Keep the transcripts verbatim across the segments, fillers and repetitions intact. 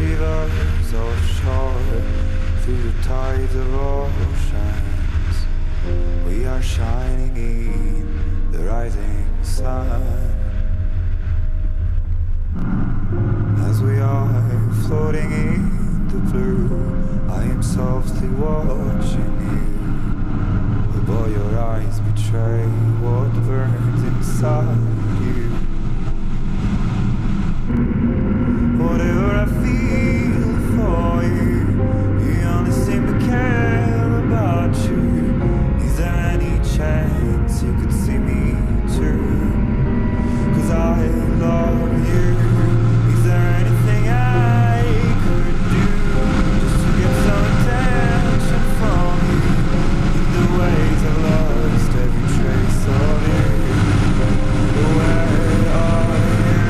shivers offshore through the tides of oceans. We are shining in the rising sun. As we are floating in the blue, I am softly watching you. Oh boy, your eyes betray what burns inside you. Whatever I feel for you, you only seem to care about you. Is there any chance you could see me too? 'Cause I love you. Is there anything I could do just to get some attention from you? In the ways I've lost every trace of you. Where are you?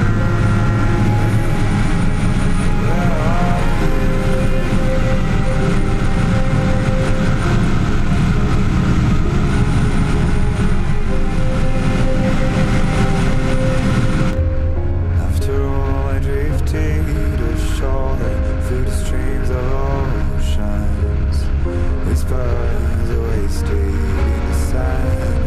Where are After all, I drifted ashore through the streams of oceans. Whispers are wasted in the sand.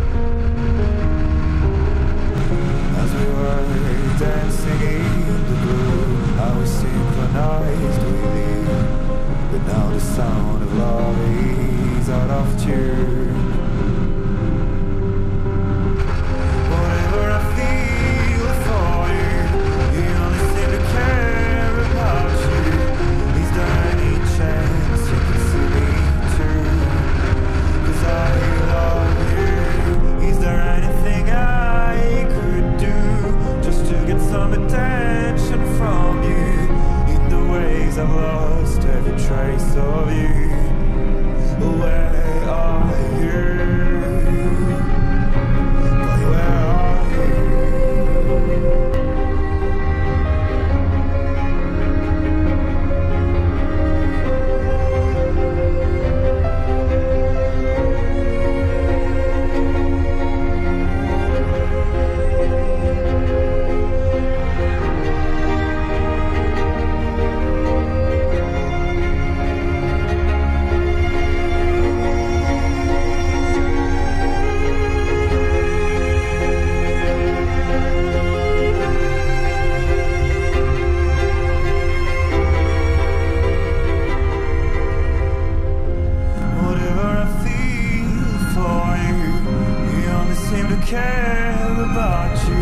As we were dancing in the blue, I was synchronized with you. But now the sound of love is out of tune. Whatever I feel for you, you only seem to care about you. Is there any chance you can see me too? 'Cause I love you. Is there anything I could do just to get some attention from you? In the ways I've lost every trace of you. Where are you? Boy, where are you? Whatever I feel for you, you only seem to care about you.